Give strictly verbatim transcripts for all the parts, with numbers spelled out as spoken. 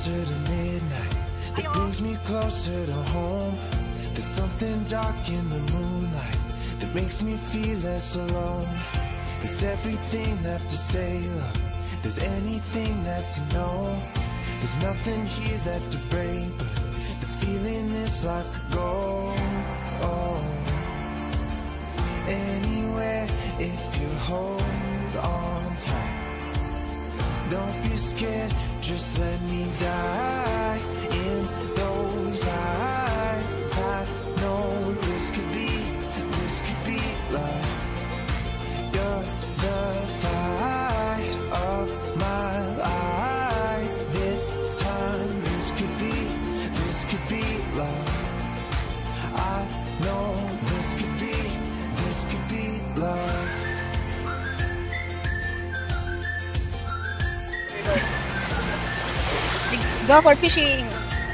closer to midnight, that brings me closer to home. There's something dark in the moonlight that makes me feel less alone. There's everything left to say, love. There's anything left to know. There's nothing here left to break, but the feeling this life could go. Oh. Anywhere if you hold on tight. Don't be scared, just let me die in those eyes. I know this could be, this could be love. You're the fight of my life. This time, this could be, this could be love. I know this could be, this could be love. Go for fishing.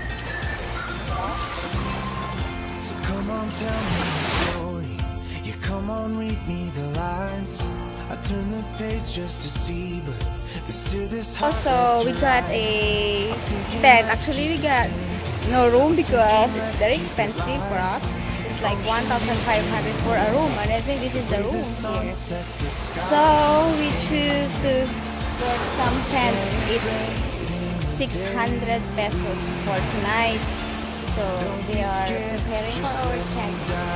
So come on, tell me the story. You come on, read me the lines. I turn the page just to see, but there's still this heart. Also, we got a tent. Actually, we got no room because it's very expensive for us. It's like one thousand five hundred for a room, and I think this is the room here. So we choose to get some tent. It's six hundred pesos for tonight. So they are preparing for our tent.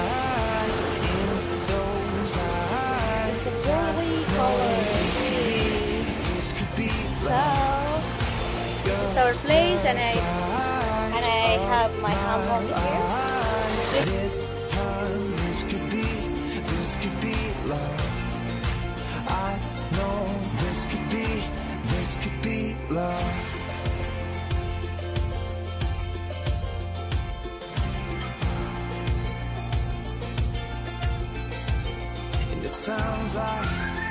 It's a really color tree. So this is our place, and I and I have my hammock here. This time, this could be, this could be love. I know this could be, this could be love. Sounds like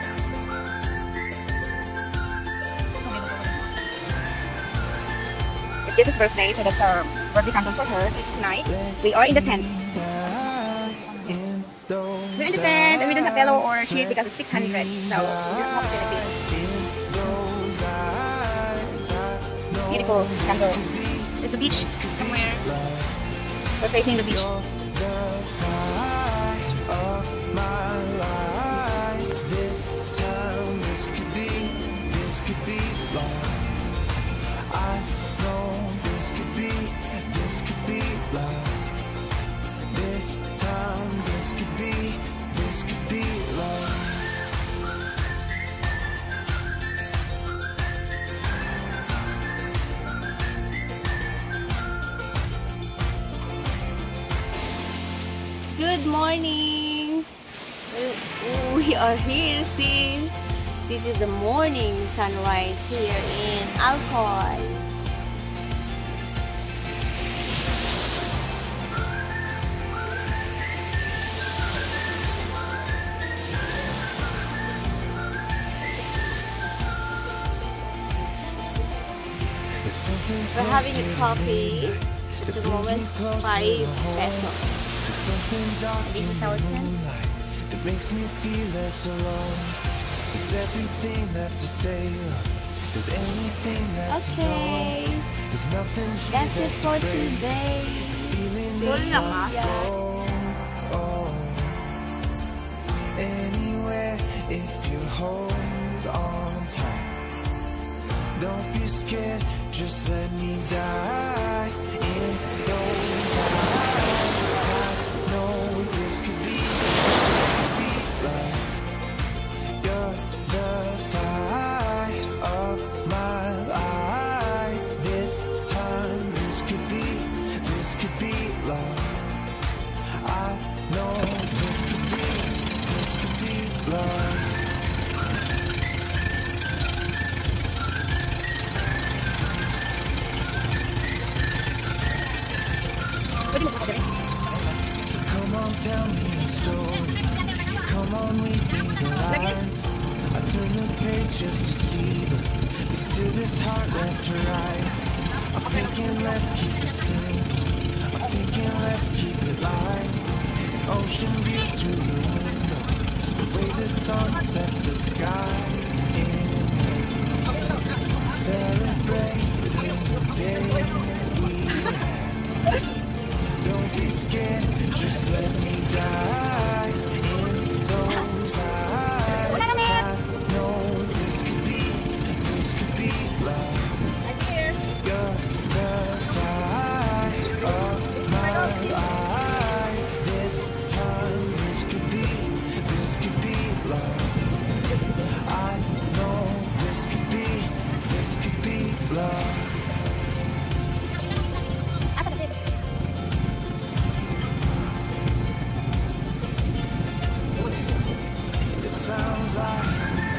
it's Jesus' birthday, so that's a birthday candle for her tonight. We are in the tent. We're in the tent, and we don't have pillow or sheet because it's six hundred, so we don't have to. Beautiful candle. There's a beach somewhere. We're facing the beach. Good morning! We are here still. This is the morning sunrise here in Alcoy. We're having a coffee. At the moment, five pesos. This is our tent. That makes me feel less alone. There's everything left to say. There's anything left to know. There's nothing here. That's it for today. Yeah. Oh, anywhere if you hold on tight. Don't be scared, just let me die in those eyes. I know this could be, this could be love. You're the fight of my life. This time, this could be, this could be love. I know this could be, this could be love. So come on, tell me a story. Come on, read me the lines. I turn the page just to see, but there's still this heart left to write. I'm thinking let's keep it simple. I'm thinking let's keep it light. An ocean view through the window. The way the sun sets the sky in. Celebrate in the day we had. Don't be scared, just let me die in those eyes. I know this could be, this could be love. You're the fire of my life. This time, this could be, this could be love. I know this could be, this could be love. It sounds like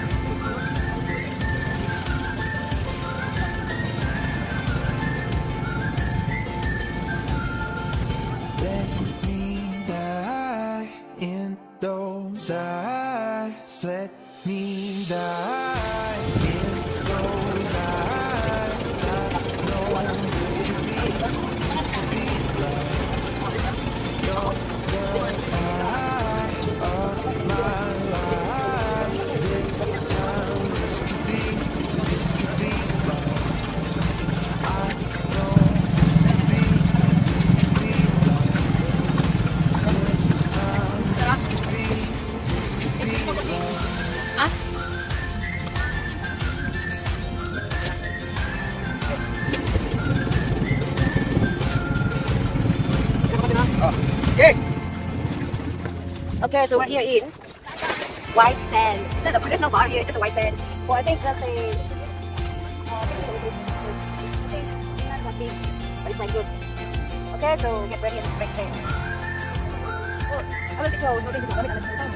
let me die in those eyes. Let me die in those eyes. I know this could be, this could be love. You're the fire of my life. This time, this could be, this could be love. I know this could be, this could be love. This time, this could be, this could be love. Okay, so we're here in white sand. So the, there's no bar here, just a white sand. Well, I think that's a. Uh, not that big, but it's like good. Okay, so get ready and expect sand. Oh, I will be close. No, this is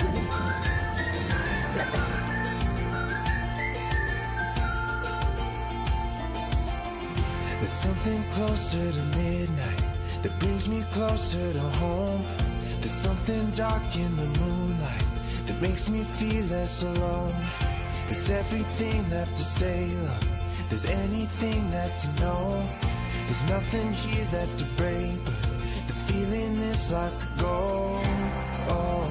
There's something closer to midnight that brings me closer to home. There's something dark in the moonlight that makes me feel less alone. There's everything left to say, love. There's anything left to know. There's nothing here left to break, but the feeling this life could go. Oh,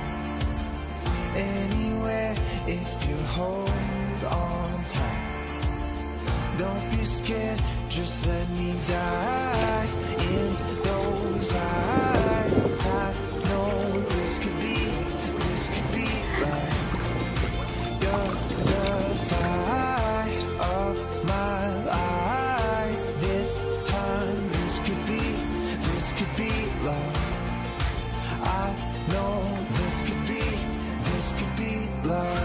anywhere if you hold on tight. Don't be scared, just let me die in those eyes. I know this could be, this could be love. You're the fire of my life. This time, this could be, this could be love. I know this could be, this could be love.